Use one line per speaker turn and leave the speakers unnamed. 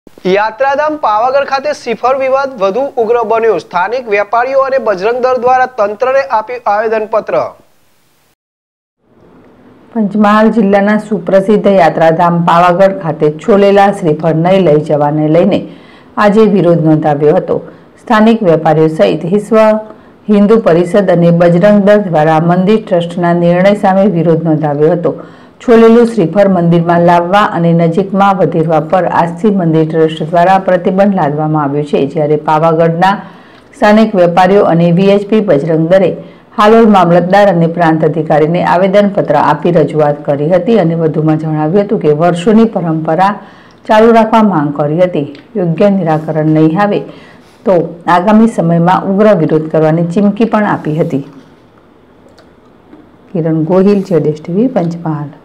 યાત્રાધામ પાવાગઢ ખાતે શ્રીફળ વિવાદ વધુ ઉગ્ર બન્યો। સ્થાનિક વેપારીઓ અને બજરંગ દળ દ્વારા તંત્રને આપ્યું આવેદનપત્ર।
પંચમહાલ જિલ્લાના સુપ્રસિદ્ધ યાત્રાધામ પાવાગઢ ખાતે છોલેલા શ્રીફળ નહીં લઈ જવાને લઈને આજે વિરોધ નોંધાવ્યો હતો। સ્થાનિક વેપારીઓ સહિત વિશ્વ હિન્દુ પરિષદ અને બજરંગ દળ દ્વારા મંદિર ટ્રસ્ટના નિર્ણય સામે વિરોધ નોંધાવ્યો હતો। છોલેલું શ્રીફળ મંદિરમાં લાવવા અને નજીકમાં વધેરવા પર આજથી મંદિર ટ્રસ્ટ દ્વારા પ્રતિબંધ લાદવામાં આવ્યો છે, જ્યારે પાવાગઢના સ્થાનિક વેપારીઓ અને વીએચપી બજરંગ દળે હાલોલ મામલતદાર અને પ્રાંત અધિકારીને આવેદનપત્ર આપી રજૂઆત કરી હતી અને વધુમાં જણાવ્યું હતું કે વર્ષોની પરંપરા ચાલુ રાખવા માંગ કરી હતી। યોગ્ય નિરાકરણ નહીં આવે તો આગામી સમયમાં ઉગ્ર વિરોધ કરવાની ચીમકી પણ આપી હતી। કિરણ ગોહિલ, જેડેશ ટીવી, પંચમહાલ।